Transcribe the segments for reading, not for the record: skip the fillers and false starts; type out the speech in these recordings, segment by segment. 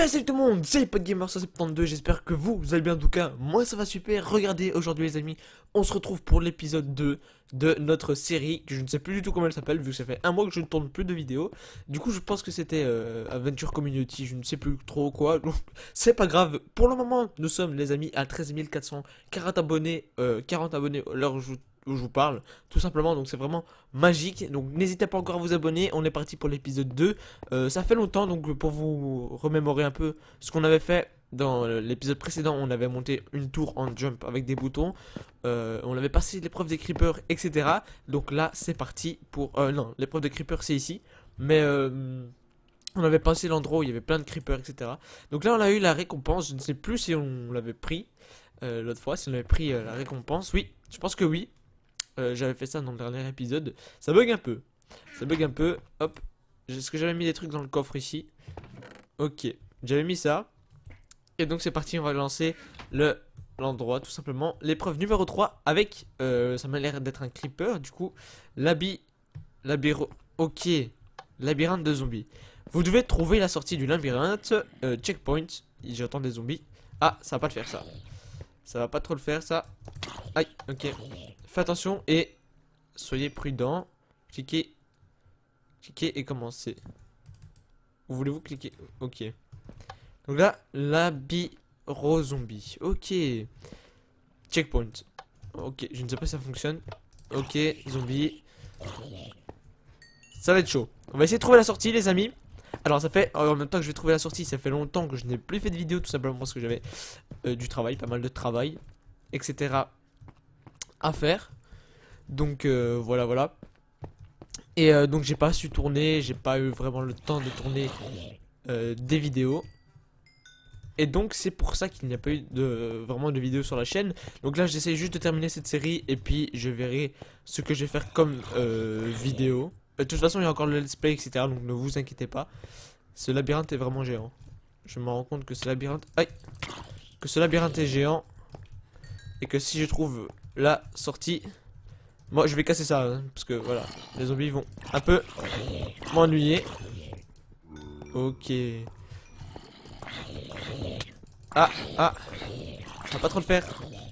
Yeah, salut tout le monde, c'est PodGamer172, j'espère que vous allez bien. En tout cas, moi ça va super. Regardez, aujourd'hui les amis, on se retrouve pour l'épisode 2 de notre série, que je ne sais plus du tout comment elle s'appelle, vu que ça fait un mois que je ne tourne plus de vidéos. Du coup je pense que c'était Adventure Community, je ne sais plus trop quoi, donc c'est pas grave. Pour le moment, nous sommes les amis à 13 440 abonnés, 40 abonnés à l'heure où je vous parle, tout simplement, donc c'est vraiment magique. Donc n'hésitez pas encore à vous abonner, on est parti pour l'épisode 2. Ça fait longtemps, donc pour vous remémorer un peu ce qu'on avait fait dans l'épisode précédent, on avait monté une tour en jump avec des boutons, on avait passé l'épreuve des creepers, etc. Donc là c'est parti pour... non, l'épreuve des creepers c'est ici, mais... on avait passé l'endroit où il y avait plein de creepers, etc. Donc là on a eu la récompense, je ne sais plus si on l'avait pris l'autre fois, si on avait pris la récompense. Oui, je pense que oui. J'avais fait ça dans le dernier épisode. Ça bug un peu. Ça bug un peu. Hop. Est-ce que j'avais mis des trucs dans le coffre ici? Ok. J'avais mis ça. Et donc c'est parti. On va lancer l'endroit tout simplement. L'épreuve numéro 3 avec... ça m'a l'air d'être un creeper. Du coup, ok. Labyrinthe de zombies. Vous devez trouver la sortie du labyrinthe. Checkpoint. J'entends des zombies. Ah, ça va pas le faire ça. Ça va pas trop le faire ça. Aïe, ok. Faites attention et soyez prudent. Cliquez. Cliquez et commencez. Où voulez-vous cliquer? Ok. Donc là, labyrinthe zombie. Ok. Checkpoint. Ok, je ne sais pas si ça fonctionne. Ok, zombie. Ça va être chaud. On va essayer de trouver la sortie, les amis. Alors ça fait, en même temps que je vais trouver la sortie, ça fait longtemps que je n'ai plus fait de vidéo, tout simplement parce que j'avais du travail, pas mal de travail, etc. à faire. Donc voilà. Et donc j'ai pas su tourner, j'ai pas eu vraiment le temps de tourner des vidéos. Et donc c'est pour ça qu'il n'y a pas eu vraiment de vidéos sur la chaîne. Donc là j'essaie juste de terminer cette série et puis je verrai ce que je vais faire comme vidéo. De toute façon il y a encore le let's play, etc. Donc ne vous inquiétez pas. Ce labyrinthe est vraiment géant. Je me rends compte que ce labyrinthe... Aïe! Que ce labyrinthe est géant. Et que si je trouve la sortie... Moi je vais casser ça, hein, parce que voilà, les zombies vont un peu m'ennuyer. Ok. Ah, ça va pas trop le faire.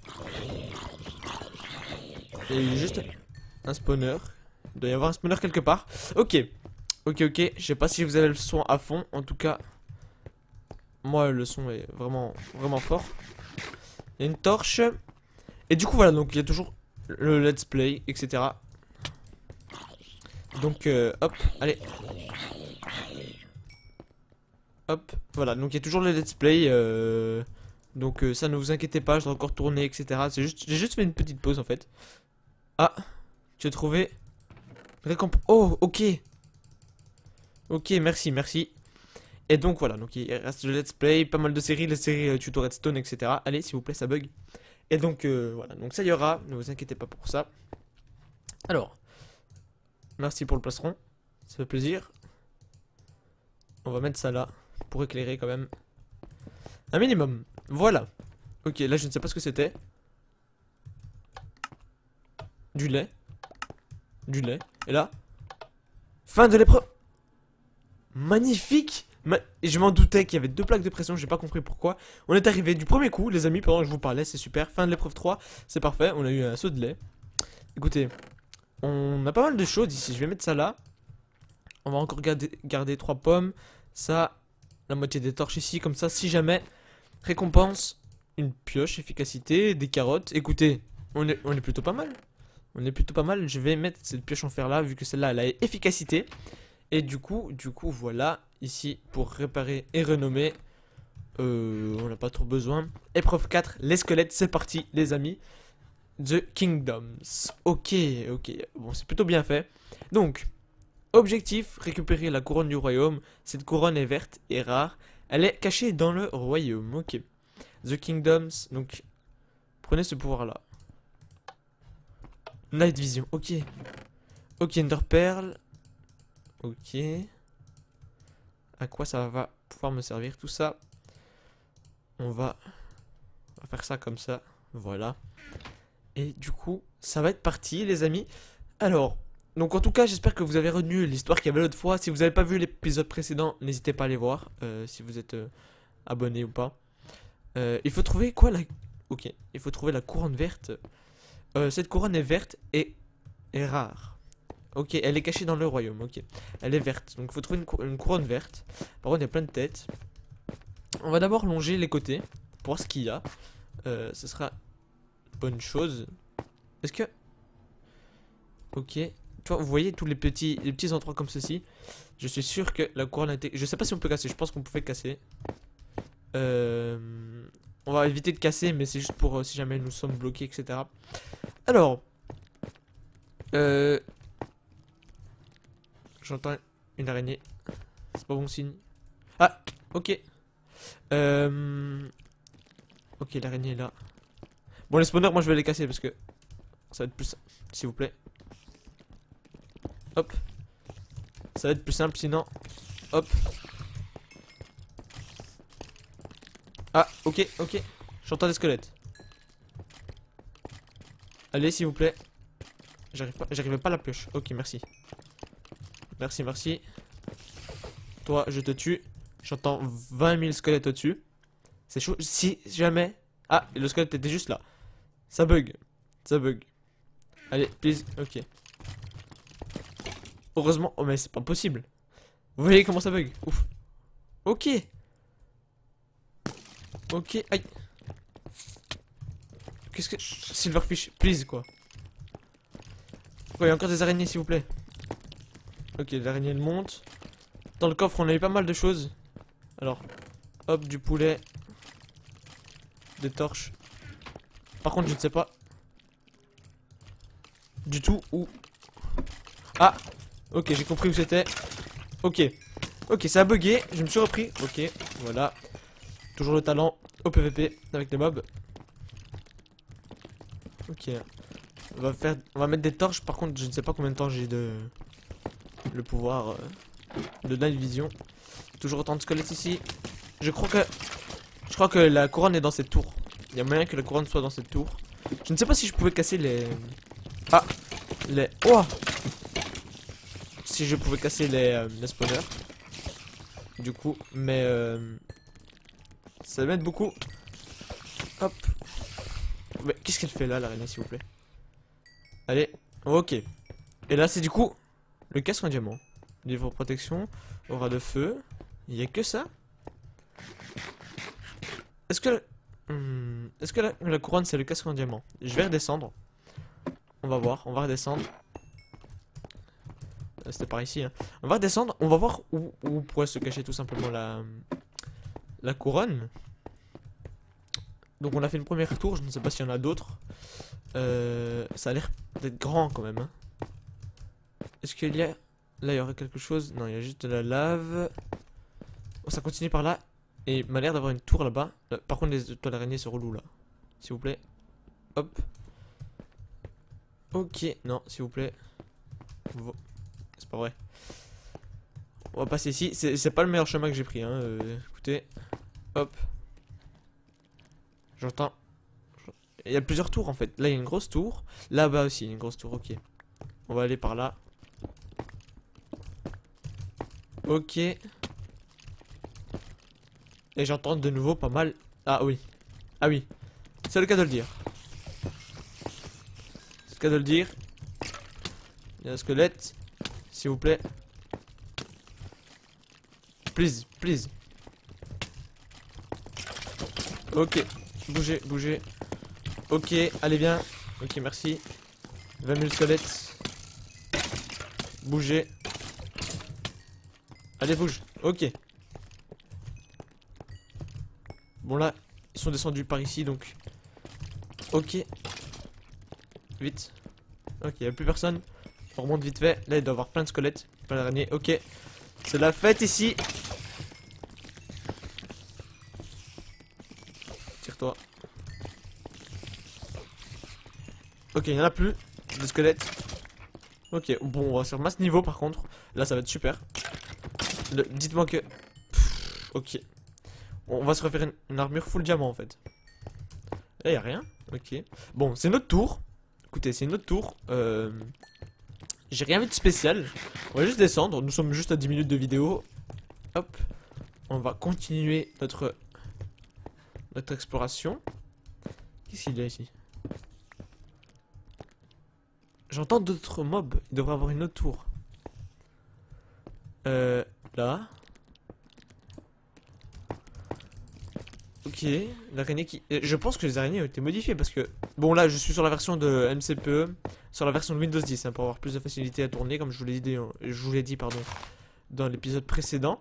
Il y a eu juste un spawner. Il doit y avoir un spawner quelque part. Ok. Ok. Je sais pas si vous avez le son à fond. En tout cas, moi le son est vraiment fort. Il y a une torche. Et du coup voilà, donc il y a toujours le let's play, etc. Donc hop, allez. Hop, voilà, donc il y a toujours le let's play. Donc ça ne vous inquiétez pas, je dois encore tourner, etc. C'est juste, j'ai juste fait une petite pause en fait. Ah, j'ai trouvé récompense. Oh, ok. Ok, merci. Et donc voilà, donc il reste le let's play, pas mal de séries, les séries tuto redstone, etc. Allez, s'il vous plaît, ça bug. Et donc voilà, donc ça y aura, ne vous inquiétez pas pour ça. Alors, merci pour le plastron, ça fait plaisir. On va mettre ça là, pour éclairer quand même. Un minimum, voilà. Ok, là je ne sais pas ce que c'était. Du lait. Et là, fin de l'épreuve. Magnifique. Et je m'en doutais qu'il y avait deux plaques de pression, j'ai pas compris pourquoi. On est arrivé du premier coup, les amis, pendant que je vous parlais, c'est super. Fin de l'épreuve 3, c'est parfait, on a eu un saut de lait. Écoutez, on a pas mal de choses ici, je vais mettre ça là. On va encore garder 3 pommes. Ça, la moitié des torches ici, comme ça, si jamais. Récompense, une pioche, efficacité, des carottes. Écoutez, on est plutôt pas mal. Je vais mettre cette pioche en fer là, vu que celle-là, elle a efficacité. Et du coup, voilà, ici, pour réparer et renommer, on n'a pas trop besoin. Épreuve 4, les squelettes, c'est parti, les amis. The Kingdoms. Ok, bon, c'est plutôt bien fait. Donc, objectif, récupérer la couronne du royaume. Cette couronne est verte et rare. Elle est cachée dans le royaume, ok. The Kingdoms, donc, prenez ce pouvoir-là. Night Vision, ok. Ok, Ender Pearl. Ok. À quoi ça va pouvoir me servir tout ça? On va faire ça comme ça. Voilà. Et du coup, ça va être parti, les amis. Alors, donc en tout cas, j'espère que vous avez retenu l'histoire qu'il y avait l'autre fois. Si vous n'avez pas vu l'épisode précédent, n'hésitez pas à aller voir. Si vous êtes abonné ou pas. Il faut trouver quoi la... Ok, il faut trouver la couronne verte. Cette couronne est verte et est rare. Ok, elle est cachée dans le royaume, ok. Elle est verte, donc il faut trouver une couronne verte. Par contre, il y a plein de têtes. On va d'abord longer les côtés pour voir ce qu'il y a. Ce sera bonne chose. Est-ce que... Ok. Tu vois, vous voyez tous les petits endroits comme ceci. Je suis sûr que la couronne a été... Je sais pas si on peut casser, je pense qu'on pouvait casser. On va éviter de casser, mais c'est juste pour si jamais nous sommes bloqués, etc. Alors... J'entends une araignée. C'est pas bon signe. Ah, ok. Ok, l'araignée est là. Bon, les spawners, moi je vais les casser parce que ça va être plus simple, s'il vous plaît. Hop. Ça va être plus simple sinon. Hop. Ah, ok, ok. J'entends des squelettes. Allez, s'il vous plaît. J'arrivais pas à la pioche. Ok, merci. Merci, merci. Toi, je te tue. J'entends 20 000 squelettes au-dessus. C'est chaud. Si jamais... Ah, le squelette était juste là. Ça bug. Ça bug. Allez, please. Ok. Heureusement. Oh, mais c'est pas possible. Vous voyez comment ça bug? Ouf. Ok. Ok. Aïe. Qu'est-ce que... Silverfish, please, quoi. Oh, il y a encore des araignées, s'il vous plaît. Ok, l'araignée, elle monte. Dans le coffre, on a eu pas mal de choses. Alors, hop, du poulet. Des torches. Par contre, je ne sais pas du tout où. Ah, ok, j'ai compris où c'était. Ok, ok, ça a bugué. Je me suis repris. Ok, voilà. Toujours le talent au PVP avec les mobs. Ok, on va mettre des torches. Par contre, je ne sais pas combien de temps j'ai le pouvoir de night vision. Toujours autant de squelettes ici. Je crois que la couronne est dans cette tour. Il y a moyen que la couronne soit dans cette tour. Je ne sais pas si je pouvais casser les... Ah, les... Oh, si je pouvais casser les spawners. Du coup, mais... ça va mettre beaucoup. Hop. Mais qu'est-ce qu'elle fait là, l'araignée, s'il vous plaît? Allez, ok. Et là, c'est du coup le casque en diamant. Livre protection, aura de feu. Il n'y a que ça? Est-ce que... Est-ce que la couronne c'est le casque en diamant? Je vais redescendre. On va voir, on va redescendre. C'était par ici, hein. On va redescendre, on va voir où pourrait se cacher tout simplement la couronne. Donc on a fait une première tour, je ne sais pas s'il y en a d'autres. Ça a l'air d'être grand quand même, hein. Est-ce qu'il y a... Là il y aurait quelque chose? Non, il y a juste de la lave. Oh, ça continue par là. Et il m'a l'air d'avoir une tour là-bas. Par contre, les toiles araignées se relouent là. S'il vous plaît. Hop. Ok. Non, s'il vous plaît. C'est pas vrai. On va passer ici. C'est pas le meilleur chemin que j'ai pris. Hein. Écoutez. Hop. J'entends. Il y a plusieurs tours en fait. Là, il y a une grosse tour. Là-bas aussi, il y a une grosse tour. Ok. On va aller par là. Ok. Et j'entends de nouveau pas mal. Ah oui. Ah oui. C'est le cas de le dire. C'est le cas de le dire. Il y a un squelette. S'il vous plaît. Please, please. Ok. Bougez, bougez. Ok, allez bien. Ok, merci. 20 000 squelettes. Bougez. Allez, bouge. Ok. Bon là, ils sont descendus par ici donc. Ok. Vite. Ok, il n'y a plus personne. On remonte vite fait. Là, il doit y avoir plein de squelettes. Plein d'araignées. Ok. C'est la fête ici. Tire-toi. Ok, il n'y en a plus. De squelettes. Ok, bon, on va sur masse niveau par contre. Là, ça va être super. Dites-moi que... Pff, ok. On va se refaire une armure full diamant en fait. Là, y a rien. Ok. Bon, c'est notre tour. Écoutez, c'est notre tour. J'ai rien vu de spécial. On va juste descendre. Nous sommes juste à 10 minutes de vidéo. Hop. On va continuer notre notre exploration. Qu'est-ce qu'il y a ici? J'entends d'autres mobs. Il devrait avoir une autre tour. Là. Ok, l'araignée qui... Je pense que les araignées ont été modifiées parce que... Bon là je suis sur la version de MCPE, sur la version de Windows 10 hein, pour avoir plus de facilité à tourner comme je vous l'ai dit pardon, dans l'épisode précédent.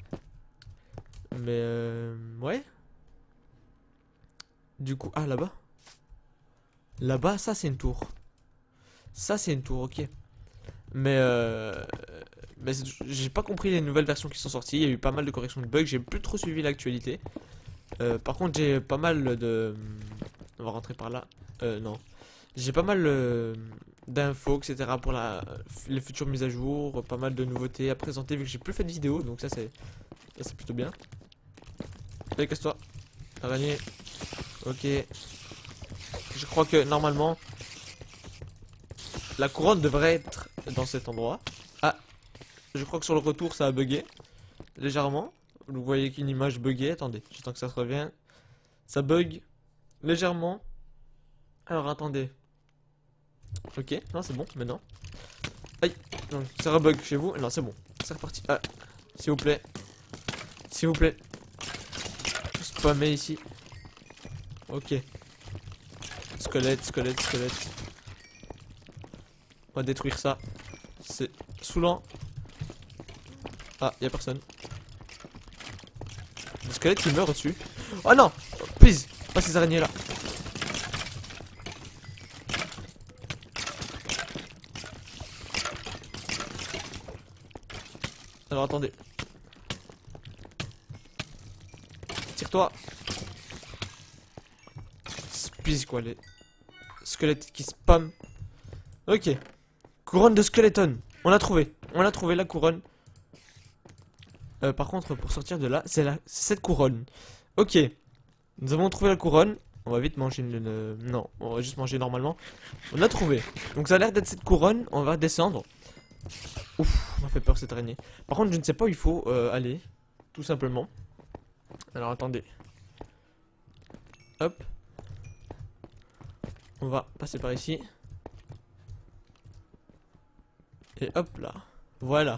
Mais ouais. Du coup, ah là-bas. Là-bas, ça c'est une tour. Ça c'est une tour, ok. Mais j'ai pas compris les nouvelles versions qui sont sorties. Il y a eu pas mal de corrections de bugs, j'ai plus trop suivi l'actualité. Par contre j'ai pas mal de... On va rentrer par là. Non. J'ai pas mal d'infos, etc. pour les futures mises à jour. Pas mal de nouveautés à présenter vu que j'ai plus fait de vidéos. Donc ça c'est plutôt bien. Allez, casse-toi. Araignée. Ok. Je crois que normalement la couronne devrait être dans cet endroit. Ah. Je crois que sur le retour ça a bugué. Légèrement. Vous voyez qu'une image buggée. Attendez, j'attends que ça se revienne. Ça bug légèrement. Alors attendez. Ok, non c'est bon maintenant. Aïe, non, ça rebug chez vous. Non c'est bon, c'est reparti. Ah, s'il vous plaît. S'il vous plaît. Spammer ici. Ok. Squelette, squelette, squelette. On va détruire ça. C'est saoulant. Ah, y'a personne. Le squelette qui meurt au-dessus. Oh non! Please! Pas ces araignées là. Alors attendez. Tire-toi. Please quoi, les squelettes qui spam. Ok. Couronne de skeleton. On l'a trouvé. On a trouvé la couronne. Par contre, pour sortir de là, c'est cette couronne. Ok. Nous avons trouvé la couronne. On va vite manger non, on va juste manger normalement. On a trouvé. Donc ça a l'air d'être cette couronne. On va descendre. Ouf, on m'a fait peur cette araignée. Par contre, je ne sais pas où il faut aller. Tout simplement. Alors attendez. Hop. On va passer par ici. Et hop là. Voilà.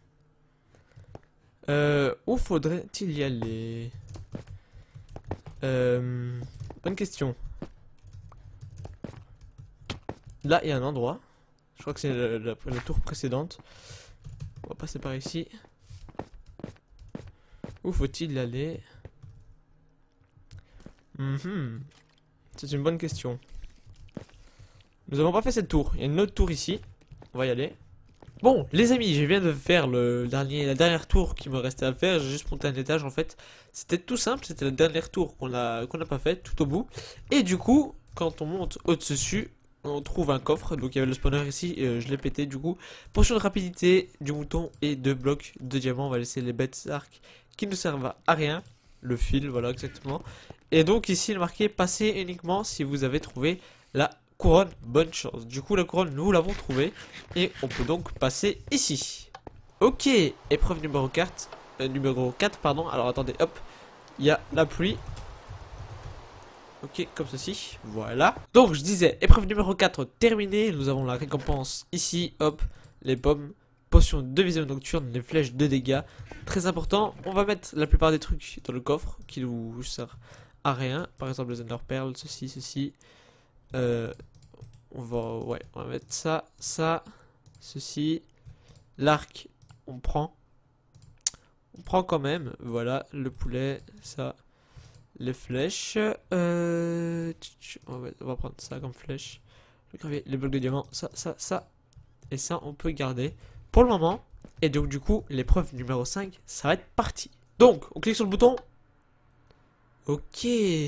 Où faudrait-il y aller? Bonne question. Là, il y a un endroit. Je crois que c'est la tour précédente. On va passer par ici. Où faut-il aller? C'est une bonne question. Nous n'avons pas fait cette tour. Il y a une autre tour ici. On va y aller. Bon, les amis, je viens de faire la dernière tour qui me restait à faire. J'ai juste monté un étage en fait. C'était tout simple, c'était la dernière tour qu'on n'a pas fait tout au bout. Et du coup, quand on monte au-dessus, on trouve un coffre. Donc il y avait le spawner ici, je l'ai pété du coup. Potion de rapidité du mouton et 2 blocs de diamants. On va laisser les bêtes arcs qui ne servent à rien. Le fil, voilà exactement. Et donc ici il est marqué passer uniquement si vous avez trouvé la couronne, bonne chance. Du coup la couronne nous l'avons trouvée et on peut donc passer ici. Ok, épreuve numéro 4, pardon. Alors attendez, hop, il y a la pluie. Ok, comme ceci, voilà. Donc je disais, épreuve numéro 4 terminée. Nous avons la récompense ici, hop, les pommes, potion de vision nocturne, les flèches de dégâts. Très important, on va mettre la plupart des trucs dans le coffre qui nous sert à rien. Par exemple les Ender Pearls, ceci. On va mettre ça, ceci. L'arc, on prend quand même. Voilà, le poulet, ça. Les flèches. On va prendre ça comme flèche. Le gravier, les blocs de diamant, ça. Et ça, on peut garder pour le moment. Et donc, du coup, l'épreuve numéro 5, ça va être parti. Donc, on clique sur le bouton. Ok,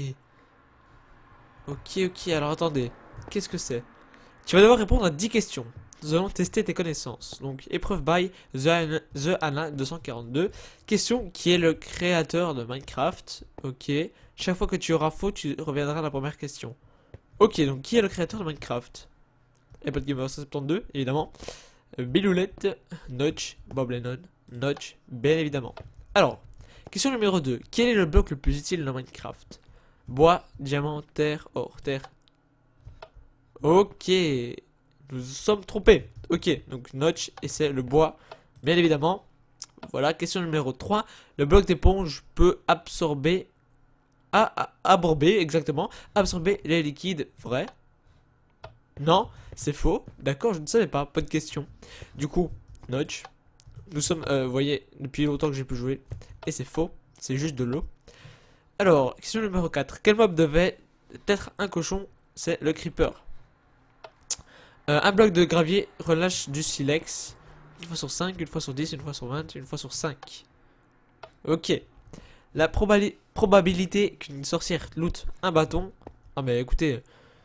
alors attendez. Qu'est-ce que c'est? Tu vas devoir répondre à 10 questions. Nous allons tester tes connaissances. Donc, épreuve by The Anna 242. Question, qui est le créateur de Minecraft? Ok. Chaque fois que tu auras faux, tu reviendras à la première question. Ok, donc qui est le créateur de Minecraft? Apple Gamer 172, évidemment. Biloulette, Notch, Bob Lennon, Notch, bien évidemment. Alors, question numéro 2. Quel est le bloc le plus utile dans Minecraft? Bois, diamant, terre, or, terre. Ok. Nous sommes trompés. Ok, donc notch et c'est le bois, bien évidemment. Voilà, question numéro 3. Le bloc d'éponge peut absorber... aborber, exactement. Absorber les liquides, vrai? Non, c'est faux. D'accord, je ne savais pas, pas de question. Du coup, notch. Nous sommes, vous voyez, depuis longtemps que j'ai pu jouer. Et c'est faux, c'est juste de l'eau. Alors, question numéro 4. Quel mob devait être un cochon? C'est le creeper. Un bloc de gravier relâche du silex. Une fois sur 5, une fois sur 10, une fois sur 20, une fois sur 5. Ok. La probabilité qu'une sorcière loot un bâton. Ah mais écoutez.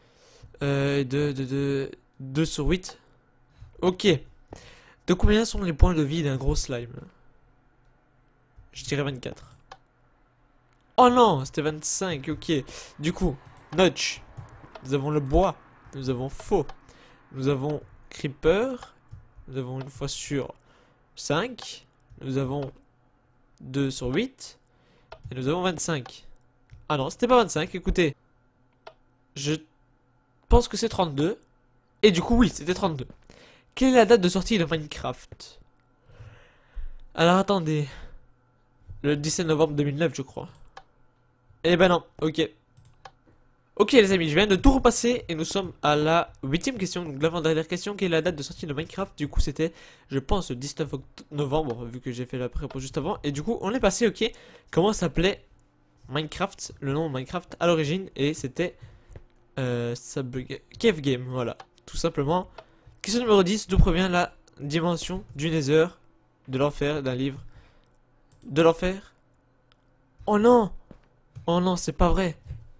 2 sur 8. Ok. De combien sont les points de vie d'un gros slime? Je dirais 24. Oh non, c'était 25, ok. Du coup, notch. Nous avons le bois. Nous avons faux. Nous avons creeper. Nous avons une fois sur 5. Nous avons 2 sur 8. Et nous avons 25. Ah non, c'était pas 25, écoutez. Je pense que c'est 32. Et du coup, oui, c'était 32. Quelle est la date de sortie de Minecraft? Alors attendez. Le 17 novembre 2009, je crois. Eh ben non, ok. Ok les amis, je viens de tout repasser et nous sommes à la 8ème question, donc l'avant-dernière question, quelle est la date de sortie de Minecraft? Du coup c'était, je pense, le 19 novembre, vu que j'ai fait la réponse juste avant. Et du coup on est passé, ok, comment s'appelait Minecraft, le nom Minecraft à l'origine, et c'était Cave Game, voilà, tout simplement. Question numéro 10, d'où provient la dimension du Nether, de l'enfer, d'un livre de l'enfer? Oh non! Oh non, c'est pas vrai!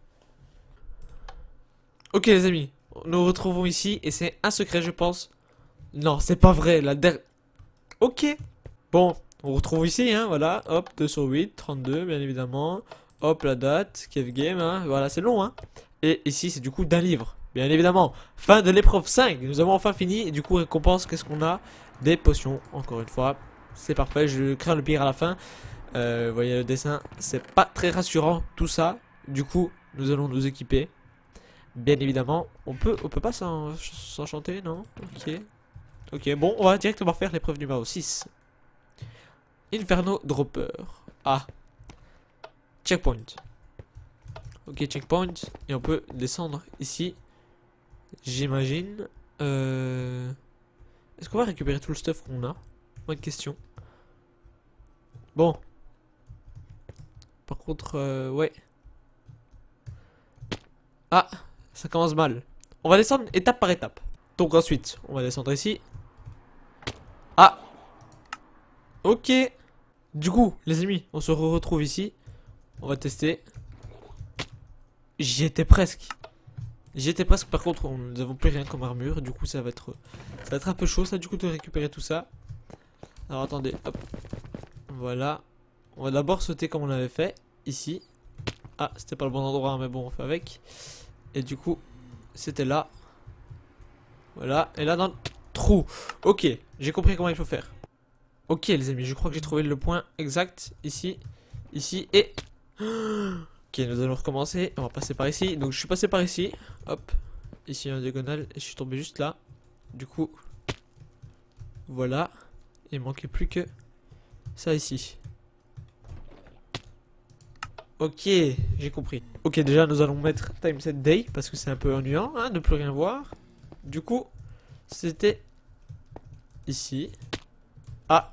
Ok les amis, nous retrouvons ici et c'est un secret je pense. Non, c'est pas vrai, la dernière... Ok. Bon, on retrouve ici, hein, voilà, hop, 2 sur 8, 32 bien évidemment. Hop, la date, Cave Game, hein, voilà, c'est long, hein. Et ici, c'est du coup d'un livre, bien évidemment. Fin de l'épreuve 5, nous avons enfin fini. Et du coup, récompense, qu'est-ce qu'on a? Des potions, encore une fois. C'est parfait, je crains le pire à la fin. Vous voyez le dessin, c'est pas très rassurant, tout ça. Du coup, nous allons nous équiper. Bien évidemment, on peut pas s'enchanter, non? Ok. Ok, bon, on va directement faire l'épreuve numéro 6. Inferno Dropper. Ah. Checkpoint. Ok, checkpoint. Et on peut descendre ici. J'imagine. Est-ce qu'on va récupérer tout le stuff qu'on a? Bonne question. Bon. Par contre, ouais. Ah. Ça commence mal. On va descendre étape par étape. Donc ensuite, on va descendre ici. Ah. Ok. Du coup, les amis, on se retrouve ici. On va tester. J'y étais presque. J'y étais presque. Par contre, nous n'avons plus rien comme armure. Du coup, ça va être un peu chaud, ça, du coup, de récupérer tout ça. Alors, attendez. Hop. Voilà. On va d'abord sauter comme on l'avait fait. Ici. Ah, c'était pas le bon endroit, mais bon, on fait avec. Et du coup, c'était là. Voilà. Et là, dans le trou. Ok. J'ai compris comment il faut faire. Ok, les amis, je crois que j'ai trouvé le point exact. Ici. Ici. Et... Ok, nous allons recommencer. On va passer par ici. Donc, je suis passé par ici. Hop. Ici, en diagonale. Et je suis tombé juste là. Du coup. Voilà. Il manquait plus que ça ici. Ok, j'ai compris. Ok, déjà nous allons mettre time set day parce que c'est un peu ennuyant, hein, de plus rien voir. Du coup, c'était ici. Ah,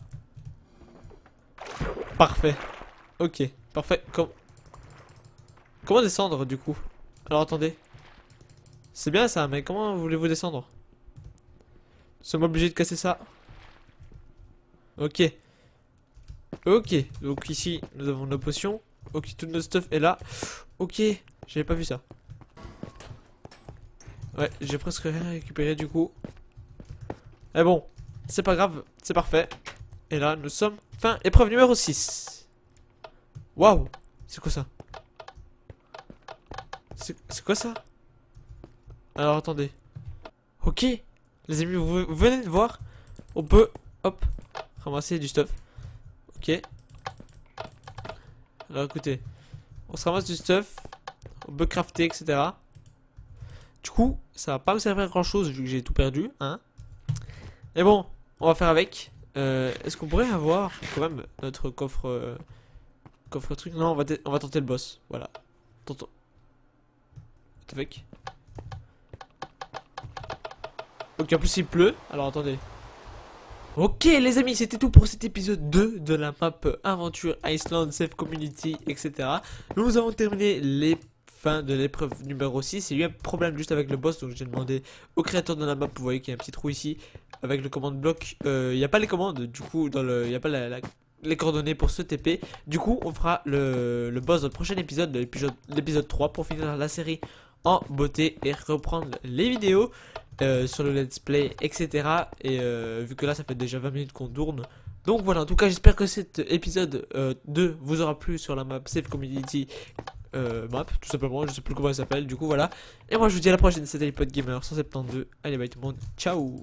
parfait. Ok, parfait. Comment descendre du coup? Alors attendez. C'est bien ça, mais comment voulez-vous descendre? Nous sommes obligés de casser ça. Ok. Ok, donc ici nous avons nos potions. Ok, tout notre stuff est là. Ok, j'avais pas vu ça. Ouais, j'ai presque rien récupéré du coup. Mais bon, c'est pas grave, c'est parfait. Et là, nous sommes fin épreuve numéro 6. Waouh, c'est quoi ça? C'est quoi ça? Alors attendez. Ok, les amis, vous venez de voir. On peut, hop, ramasser du stuff. Ok. Alors écoutez, on se ramasse du stuff. on peut crafter, etc. Du coup, ça va pas me servir à grand chose vu que j'ai tout perdu, hein. Mais bon, on va faire avec. Est-ce qu'on pourrait avoir quand même notre coffre coffre truc? Non, on va tenter le boss. Voilà. Tentons. Avec. Ok, en plus il pleut. Alors attendez. Ok les amis, c'était tout pour cet épisode 2 de la map Aventure Iceland, Safe Community, etc. Nous avons terminé les fins de l'épreuve numéro 6. Il y a eu un problème juste avec le boss, donc j'ai demandé au créateur de la map. Vous voyez qu'il y a un petit trou ici avec le commande bloc. Il n'y a pas les commandes, du coup il n'y a pas les coordonnées pour ce TP. Du coup on fera le boss dans le prochain épisode, l'épisode 3, pour finir la série en beauté et reprendre les vidéos sur le let's play, etc. Et vu que là ça fait déjà 20 minutes qu'on tourne. Donc voilà, en tout cas j'espère que cet épisode 2 vous aura plu sur la map Safe Community map, tout simplement, je sais plus comment elle s'appelle, du coup voilà. Et moi je vous dis à la prochaine, c'était les potes gamer 172. Allez bye tout le monde, ciao.